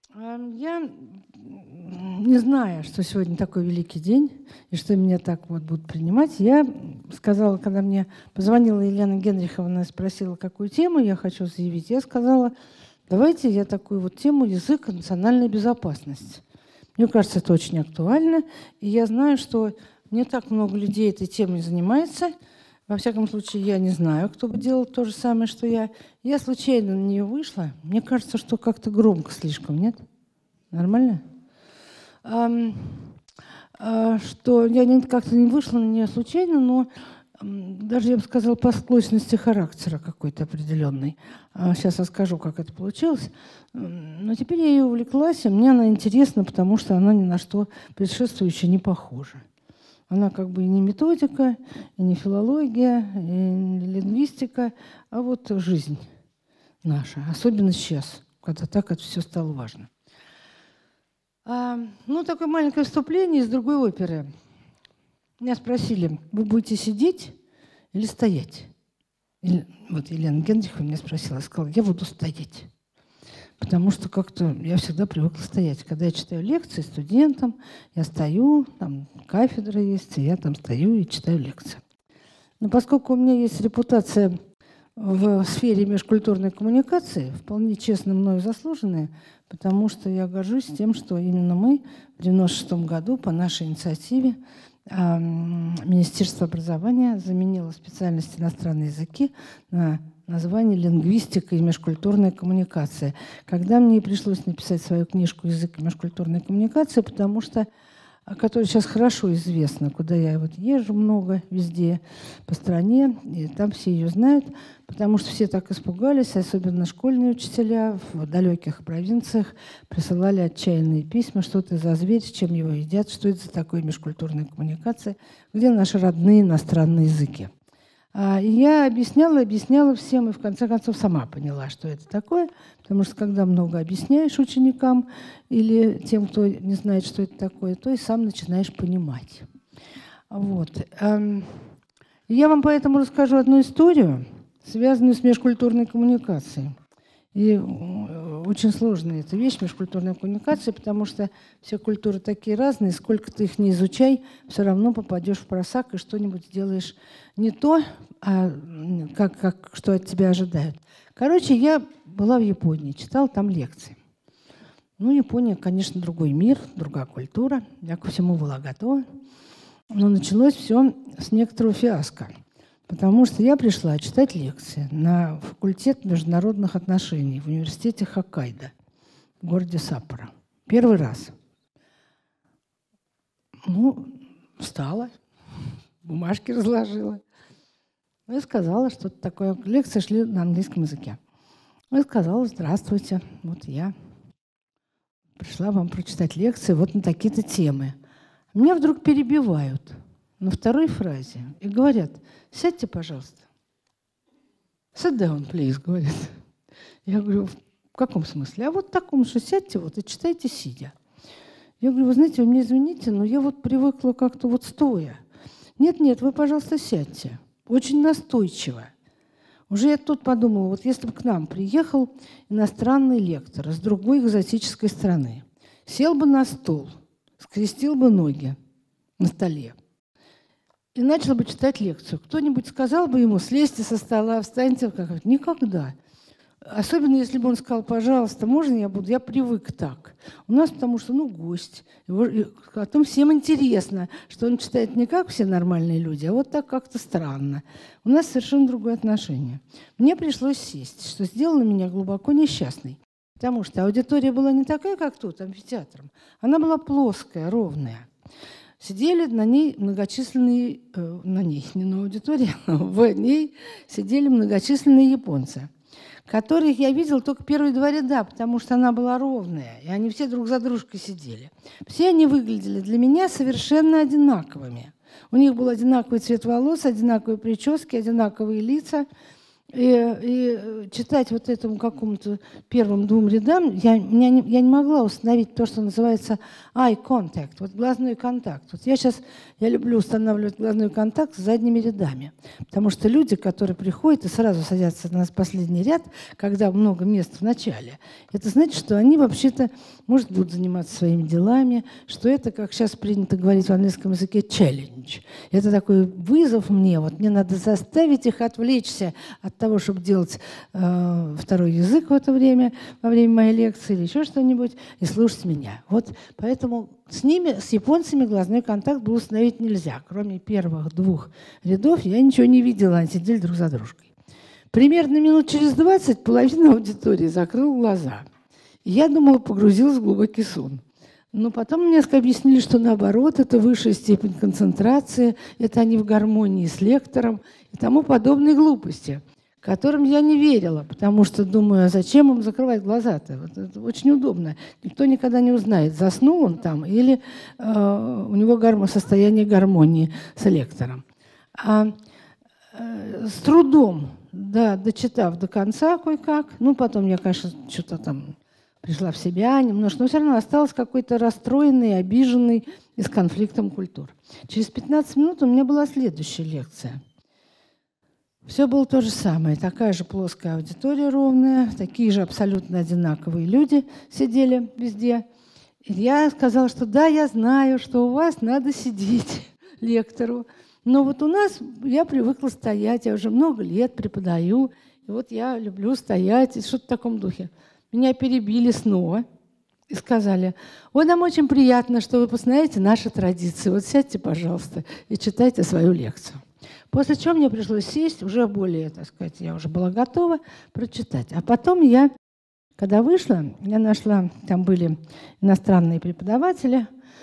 Я, не зная, что сегодня такой великий день, и что меня так вот будут принимать, я сказала, когда мне позвонила Елена Генриховна и спросила, какую тему я хочу заявить, я сказала, давайте я такую вот тему «Язык и национальная безопасность». Мне кажется, это очень актуально, и я знаю, что не так много людей этой темой занимается. Во всяком случае, я не знаю, кто бы делал то же самое, что я. Я случайно на нее вышла. Мне кажется, что как-то громко слишком, нет? Нормально? Что я как-то не вышла на нее случайно, но даже, я бы сказала, по склочности характера какой-то определенный. Сейчас расскажу, как это получилось. Но теперь я ее увлеклась, и мне она интересна, потому что она ни на что предшествующее не похожа. Она как бы и не методика, и не филология, и не лингвистика, а вот жизнь наша. Особенно сейчас, когда так это все стало важно. Такое маленькое вступление из другой оперы. Меня спросили, вы будете сидеть или стоять? Вот Елена Генриховна меня спросила, я сказала, я буду стоять. Потому что как-то я всегда привыкла стоять. Когда я читаю лекции студентам, я стою, там кафедра есть, и я там стою и читаю лекции. Но поскольку у меня есть репутация в сфере межкультурной коммуникации, вполне честно мною заслуженная, потому что я горжусь тем, что именно мы в 1996 году по нашей инициативе Министерство образования заменило специальность иностранные языки на название «Лингвистика и межкультурная коммуникация». Когда мне пришлось написать свою книжку «Язык и межкультурная коммуникация», потому что, которая сейчас хорошо известна, куда я вот езжу много везде по стране, и там все ее знают, потому что все так испугались, особенно школьные учителя в далеких провинциях присылали отчаянные письма, что это за зверь, с чем его едят, что это за такое межкультурная коммуникация, где наши родные иностранные языки. И я объясняла всем, и в конце концов сама поняла, что это такое, потому что когда много объясняешь ученикам или тем, кто не знает, что это такое, то и сам начинаешь понимать. Вот. Я вам поэтому расскажу одну историю, связанную с межкультурной коммуникацией. И очень сложная эта вещь, межкультурная коммуникация, потому что все культуры такие разные, сколько ты их не изучай, все равно попадешь в просак и что-нибудь сделаешь не то, что от тебя ожидают. Короче, я была в Японии, читала там лекции. Япония, конечно, другой мир, другая культура. Я ко всему была готова. Но началось все с некоторого фиаско. Потому что я пришла читать лекции на факультет международных отношений в университете Хоккайдо в городе Саппоро. Первый раз. Встала, бумажки разложила. И сказала что-то такое. Лекции шли на английском языке. И сказала, здравствуйте, вот я пришла вам прочитать лекции вот на такие-то темы. Меня вдруг перебивают на второй фразе и говорят, сядьте, пожалуйста. Sit down, please, говорят. Я говорю, в каком смысле? А вот в таком, что сядьте вот и читайте сидя. Я говорю, вы знаете, вы меня извините, но я вот привыкла как-то вот стоя. Нет, вы, пожалуйста, сядьте. Очень настойчиво. Уже я тут подумала, вот если бы к нам приехал иностранный лектор из другой экзотической страны, сел бы на стол, скрестил бы ноги на столе и начал бы читать лекцию. Кто-нибудь сказал бы ему, слезьте со стола, встаньте. Никогда. Особенно, если бы он сказал, пожалуйста, можно я буду? Я привык так. У нас потому что, гость. Потом всем интересно, что он читает не как все нормальные люди, а вот так как-то странно. У нас совершенно другое отношение. Мне пришлось сесть, что сделало меня глубоко несчастной. Потому что аудитория была не такая, как тут, амфитеатром. Она была плоская, ровная. Сидели на ней многочисленные, не на аудитории, в ней сидели многочисленные японцы, которых я видела только первые два ряда, потому что она была ровная, и они все друг за дружкой сидели. Все они выглядели для меня совершенно одинаковыми. У них был одинаковый цвет волос, одинаковые прически, одинаковые лица. И читать вот этому какому-то первым двум рядам я не могла установить то, что называется eye contact, вот глазной контакт. Вот я люблю устанавливать глазной контакт с задними рядами, потому что люди, которые приходят и сразу садятся на последний ряд, когда много мест в начале, это значит, что они вообще-то, может, будут заниматься своими делами, что это, как сейчас принято говорить в английском языке, challenge. Это такой вызов мне, вот мне надо заставить их отвлечься от того, чтобы делать второй язык в это время, во время моей лекции или еще что-нибудь, и слушать меня. Вот поэтому с японцами глазной контакт был установить нельзя. Кроме первых двух рядов я ничего не видела, они сидели друг за дружкой. Примерно минут через 20 половина аудитории закрыла глаза. И я думала, погрузилась в глубокий сон. Но потом мне объяснили, что наоборот, это высшая степень концентрации, это они в гармонии с лектором и тому подобные глупости, которым я не верила, потому что думаю, а зачем им закрывать глаза-то? Вот это очень удобно. Никто никогда не узнает, заснул он там или у него состояние гармонии с лектором. С трудом, да, дочитав до конца кое-как, ну потом я, конечно, что-то там пришла в себя немножко, но все равно осталась какой-то расстроенный, обиженный и с конфликтом культур. Через 15 минут у меня была следующая лекция. Все было то же самое. Такая же плоская аудитория ровная, такие же абсолютно одинаковые люди сидели везде. И я сказала, что да, я знаю, что у вас надо сидеть лектору. Но вот у нас я привыкла стоять, я уже много лет преподаю, и вот я люблю стоять, и что-то в таком духе. Меня перебили снова и сказали: ой, нам очень приятно, что вы познаете наши традиции. Вот сядьте, пожалуйста, и читайте свою лекцию. После чего мне пришлось сесть, уже более, так сказать, я уже была готова прочитать. А потом я, когда вышла, я нашла, там были иностранные преподаватели,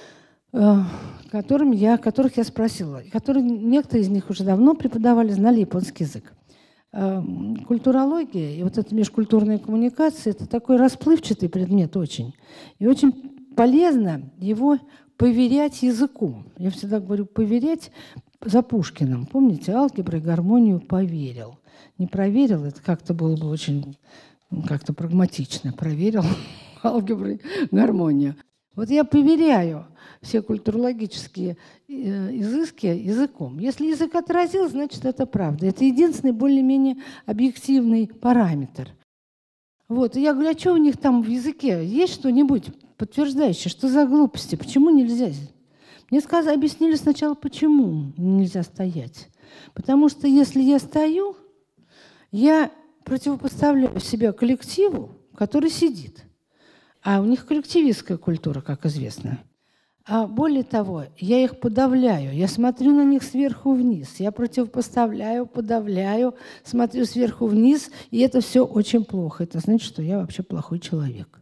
которых я спросила, некоторые из них уже давно преподавали, знали японский язык. Культурология и вот эта межкультурная коммуникация – это такой расплывчатый предмет очень. И очень полезно его поверять языком. Я всегда говорю поверять за Пушкиным. Помните, алгебру и гармонию поверил. Не проверил, это как-то было бы очень как-то прагматично. Проверил алгебру и гармонию. Вот я поверяю все культурологические изыски языком. Если язык отразил, значит, это правда. Это единственный более-менее объективный параметр. Вот. И я говорю, а что у них там в языке? Есть что-нибудь подтверждающее? Что за глупости? Почему нельзя? Мне объяснили сначала, почему нельзя стоять. Потому что если я стою, я противопоставляю себя коллективу, который сидит. А у них коллективистская культура, как известно. А более того, я их подавляю, я смотрю на них сверху вниз, я противопоставляю, подавляю, смотрю сверху вниз, и это все очень плохо. Это значит, что я вообще плохой человек.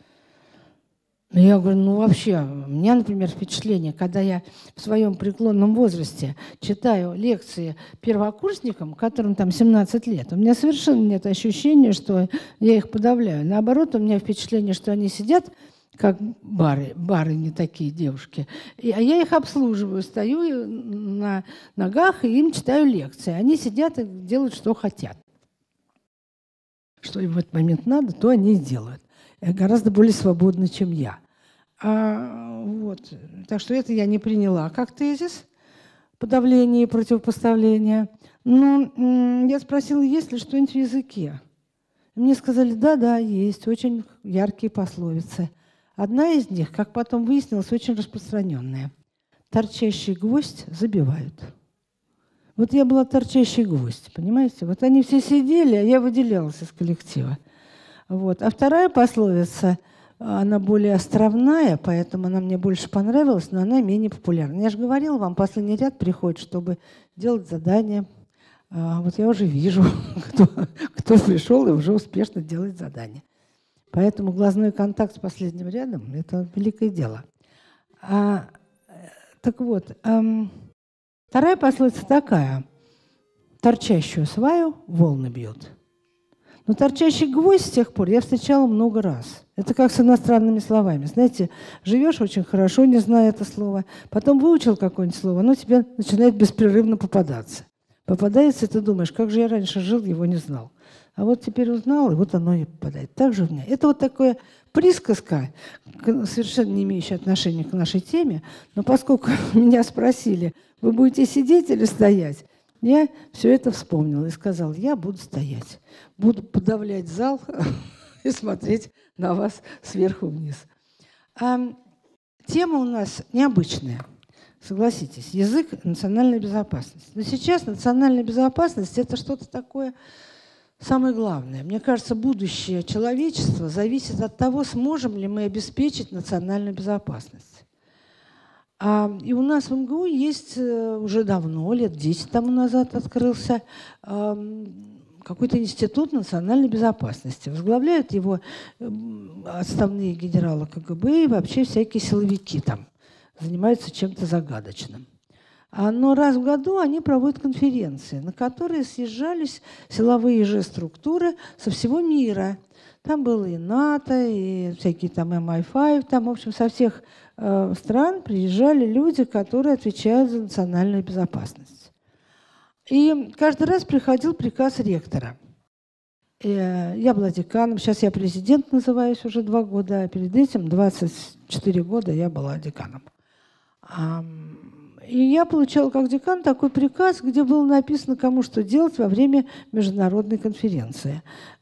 Я говорю, вообще, у меня, например, впечатление, когда я в своем преклонном возрасте читаю лекции первокурсникам, которым там 17 лет, у меня совершенно нет ощущения, что я их подавляю. Наоборот, у меня впечатление, что они сидят, как барыни такие девушки, а я их обслуживаю, стою на ногах и им читаю лекции. Они сидят и делают, что хотят. Что им в этот момент надо, то они и делают. Гораздо более свободны, чем я. Вот. Так что это я не приняла как тезис подавления и противопоставления. Но я спросила, есть ли что-нибудь в языке. И мне сказали, да, есть, очень яркие пословицы. Одна из них, как потом выяснилось, очень распространенная. Торчащий гвоздь забивают. Вот я была торчащий гвоздь, понимаете? Вот они все сидели, а я выделялась из коллектива. Вот. А вторая пословица, она более островная, поэтому она мне больше понравилась, но она менее популярна. Я же говорила вам, последний ряд приходит, чтобы делать задания. Вот я уже вижу, кто пришел и уже успешно делает задание. Поэтому глазной контакт с последним рядом – это великое дело. Так вот, вторая пословица такая. Торчащую сваю волны бьют. Но торчащий гвоздь с тех пор я встречала много раз. Это как с иностранными словами. Знаете, живешь очень хорошо, не зная это слово, потом выучил какое-нибудь слово, оно тебе начинает беспрерывно попадаться. попадается, и ты думаешь, как же я раньше жил, его не знал. А вот теперь узнал, и вот оно и попадает. Так же у меня. Это вот такая присказка, совершенно не имеющая отношения к нашей теме, но поскольку меня спросили, вы будете сидеть или стоять, я все это вспомнила и сказала, я буду стоять, буду подавлять зал и смотреть на вас сверху вниз. А тема у нас необычная. Согласитесь, язык – национальная безопасность. Но сейчас национальная безопасность – это что-то такое самое главное. Мне кажется, будущее человечества зависит от того, сможем ли мы обеспечить национальную безопасность. И у нас в МГУ есть уже давно, лет 10 тому назад открылся какой-то институт национальной безопасности. Возглавляют его отставные генералы КГБ и вообще всякие силовики там занимаются чем-то загадочным. Но раз в году они проводят конференции, на которые съезжались силовые же структуры со всего мира. Там было и НАТО, и всякие там MI5, там, в общем, со всех стран приезжали люди, которые отвечают за национальную безопасность. И каждый раз приходил приказ ректора. Я была деканом, сейчас я президент называюсь уже 2 года, а перед этим 24 года я была деканом. И я получала как декан такой приказ, где было написано, кому что делать во время международной конференции.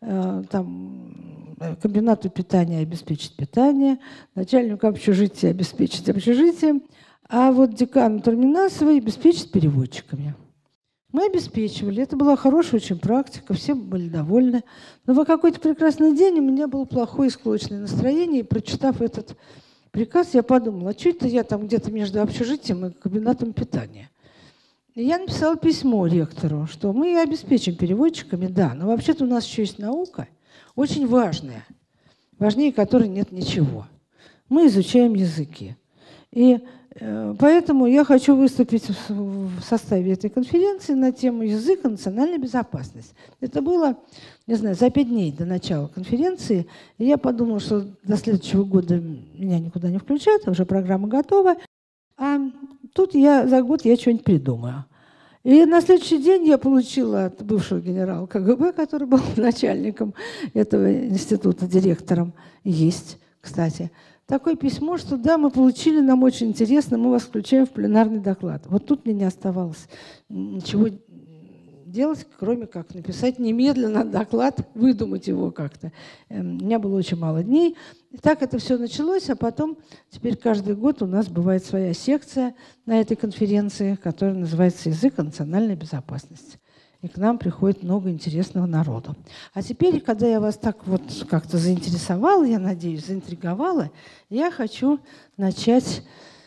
Там комбинату питания обеспечить питание, начальнику общежития обеспечить общежитие, а вот декану Турминасовой обеспечить переводчиками. Мы обеспечивали. Это была хорошая очень практика, все были довольны. Но в какой-то прекрасный день у меня было плохое и склочное настроение, и прочитав этот приказ, я подумала, а что это я там где-то между общежитием и кабинетом питания? И я написала письмо ректору, что мы обеспечим переводчиками, да, но вообще-то у нас еще есть наука, очень важная, важнее которой нет ничего. Мы изучаем языки. И поэтому я хочу выступить в составе этой конференции на тему языка и национальной безопасности. Это было, не знаю, за 5 дней до начала конференции. И я подумала, что до следующего года меня никуда не включают, уже программа готова. А тут за год я что-нибудь придумаю. И на следующий день я получила от бывшего генерала КГБ, который был начальником этого института, директором, есть, кстати, такое письмо, что да, мы получили, нам очень интересно, мы вас включаем в пленарный доклад. Вот тут мне не оставалось ничего делать, кроме как написать немедленно доклад, выдумать его как-то. У меня было очень мало дней. И так это все началось, а потом теперь каждый год у нас бывает своя секция на этой конференции, которая называется «Язык и национальная безопасность». И к нам приходит много интересного народу. А теперь, когда я вас так вот как-то заинтересовала, я надеюсь, заинтриговала, я хочу начать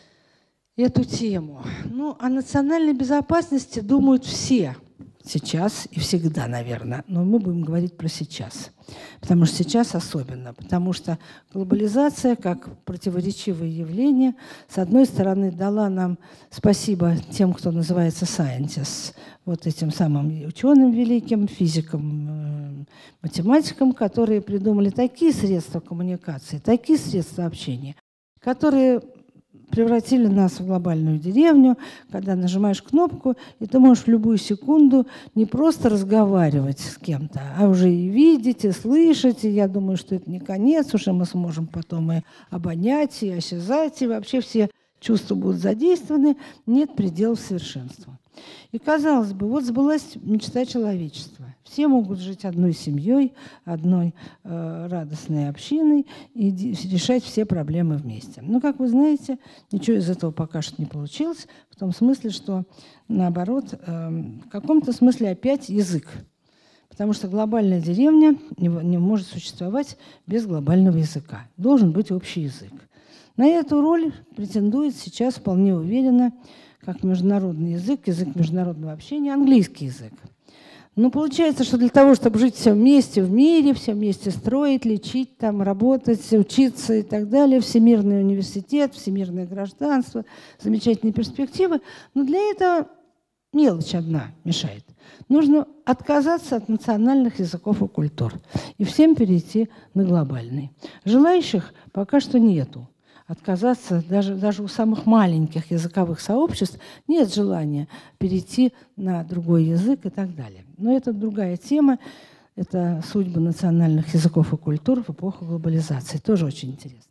эту тему. Ну, о национальной безопасности думают все сейчас и всегда, наверное. Но мы будем говорить про сейчас. Потому что сейчас особенно. Потому что глобализация, как противоречивое явление, с одной стороны, дала нам спасибо тем, кто называется scientists, вот этим самым ученым великим, физикам, математикам, которые придумали такие средства коммуникации, такие средства общения, которые превратили нас в глобальную деревню, когда нажимаешь кнопку, и ты можешь в любую секунду не просто разговаривать с кем-то, а уже и видеть, и слышать. И я думаю, что это не конец, уже мы сможем потом и обонять, и осязать, и вообще все чувства будут задействованы. Нет пределов совершенства. И, казалось бы, вот сбылась мечта человечества. Все могут жить одной семьей, одной радостной общиной и решать все проблемы вместе. Но, как вы знаете, ничего из этого пока что не получилось, в том смысле, что, наоборот, в каком-то смысле опять язык. Потому что глобальная деревня не может существовать без глобального языка. Должен быть общий язык. На эту роль претендует сейчас вполне уверенно, как международный язык, язык международного общения, английский язык. Но получается, что для того, чтобы жить все вместе в мире, все вместе строить, лечить, там, работать, учиться и так далее, всемирный университет, всемирное гражданство, замечательные перспективы, но для этого мелочь одна мешает. Нужно отказаться от национальных языков и культур и всем перейти на глобальный. Желающих пока что нету. отказаться, даже у самых маленьких языковых сообществ нет желания перейти на другой язык и так далее. Но это другая тема, это судьба национальных языков и культур в эпоху глобализации, тоже очень интересно.